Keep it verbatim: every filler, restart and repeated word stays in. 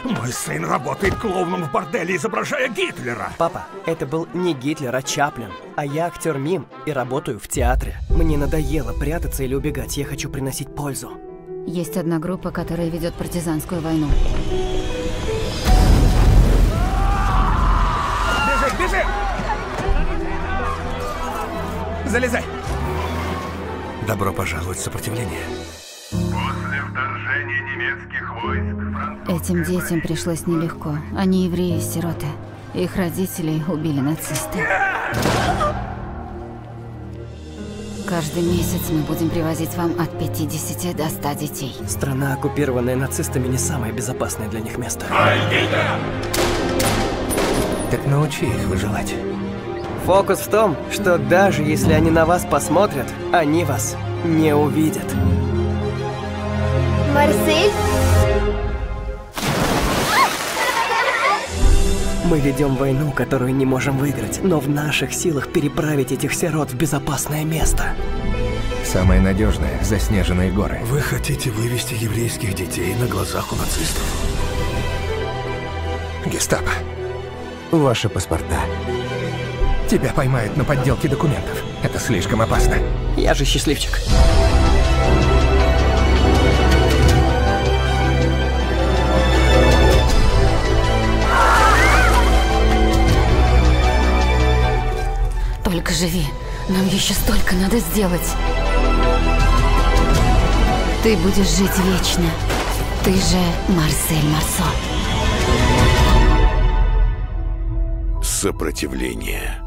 Мой сын работает клоуном в борделе, изображая Гитлера. Папа, это был не Гитлер, а Чаплин. А я актер мим и работаю в театре. Мне надоело прятаться или убегать, я хочу приносить пользу. Есть одна группа, которая ведет партизанскую войну. Бежи, бежи! Залезай! Добро пожаловать в сопротивление. После вторжения немецких войск... Этим детям пришлось нелегко. Они евреи и сироты. Их родителей убили нацисты. Каждый месяц мы будем привозить вам от пятидесяти до ста детей. Страна, оккупированная нацистами, не самое безопасное для них место. Так научи их выживать. Фокус в том, что даже если они на вас посмотрят, они вас не увидят. Марсель? Мы ведем войну, которую не можем выиграть, но в наших силах переправить этих сирот в безопасное место. Самые надежные заснеженные горы. Вы хотите вывести еврейских детей на глазах у нацистов? Гестапо. Ваши паспорта. Тебя поймают на подделке документов. Это слишком опасно. Я же счастливчик. Только живи. Нам еще столько надо сделать. Ты будешь жить вечно. Ты же Марсель Марсо. Сопротивление.